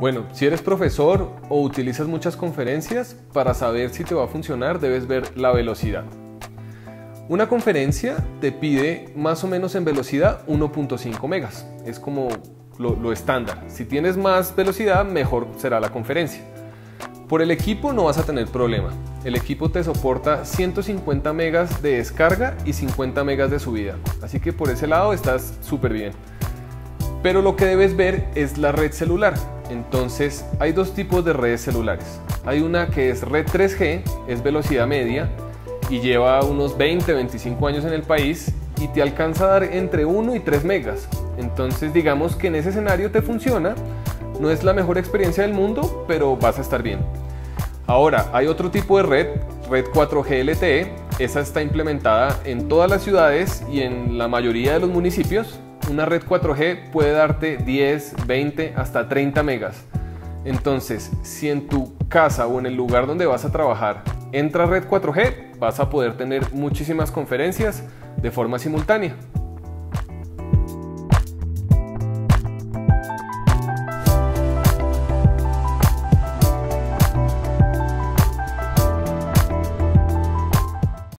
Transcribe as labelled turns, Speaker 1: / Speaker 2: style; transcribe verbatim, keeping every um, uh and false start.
Speaker 1: Bueno, si eres profesor o utilizas muchas conferencias, para saber si te va a funcionar debes ver la velocidad. Una conferencia te pide más o menos en velocidad uno punto cinco megas, es como lo, lo estándar. Si tienes más velocidad, mejor será la conferencia. Por el equipo no vas a tener problema. El equipo te soporta ciento cincuenta megas de descarga y cincuenta megas de subida, así que por ese lado estás súper bien. Pero lo que debes ver es la red celular. Entonces hay dos tipos de redes celulares. Hay una que es red tres G, es velocidad media y lleva unos veinte a veinticinco años en el país y te alcanza a dar entre uno y tres megas. Entonces digamos que en ese escenario te funciona. No es la mejor experiencia del mundo, pero vas a estar bien. Ahora, hay otro tipo de red, red cuatro G L T E. Esa está implementada en todas las ciudades y en la mayoría de los municipios. Una red cuatro G puede darte diez, veinte, hasta treinta megas. Entonces, si en tu casa o en el lugar donde vas a trabajar entra red cuatro G, vas a poder tener muchísimas conferencias de forma simultánea.